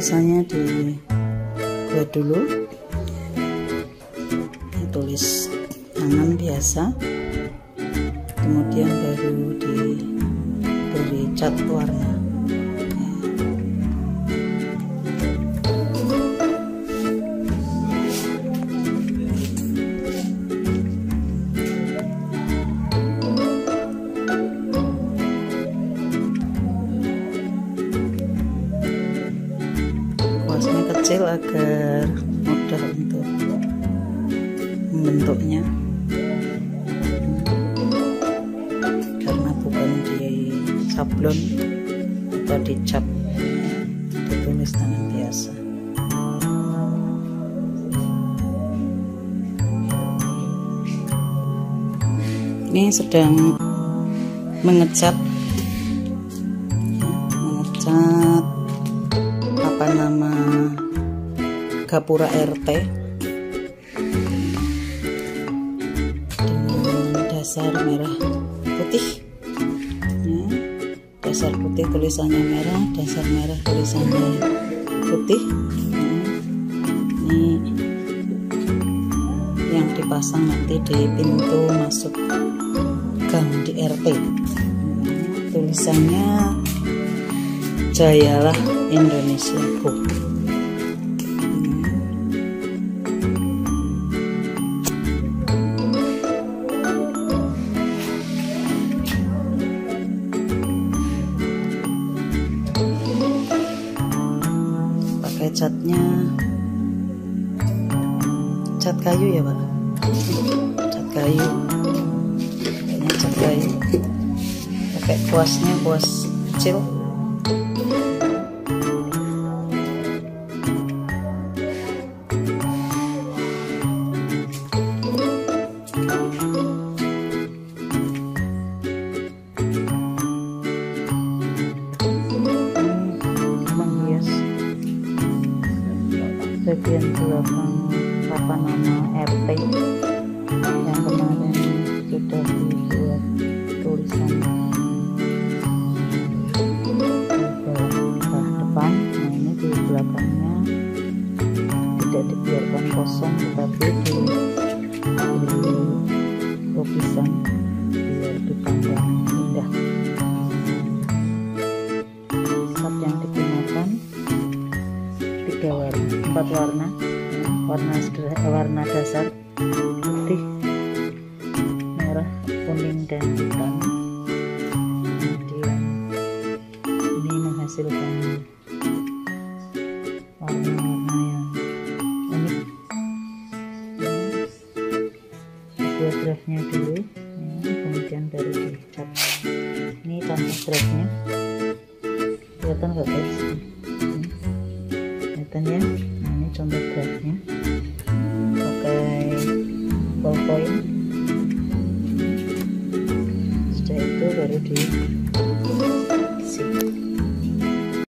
tulisannya dibuat dulu, tulis tangan biasa, kemudian baru diberi cat warna. Kuasnya kecil agar mudah untuk membentuknya, karena bukan di sablon atau dicap, ditulis tangan biasa. Ini sedang mengecat apa nama gapura RT dengan dasar merah putih, ya, dasar putih tulisannya merah, dasar merah tulisannya putih. Ini yang dipasang nanti di pintu masuk gang di RT. Tulisannya Jayalah Indonesiaku. Pakai catnya cat kayu ya Pak, cat kayu, kayaknya cat kayu. Pakai kuasnya kuas kecil. Bagian belakang papan nama RT yang kemarin sudah dibuat tulisan bawah depan. Nah ini di belakangnya tidak dibiarkan kosong, tetapi diberi lukisan biar dipandang indah. Cat yang digunakan 4 warna, warna dasar putih, merah, kuning, dan hitam. Kemudian ini menghasilkan warna-warna yang unik. Buat draftnya dulu, ya, kemudian baru dicat. Ini contoh draftnya, kelihatan nggak guys? Kelihatan ya.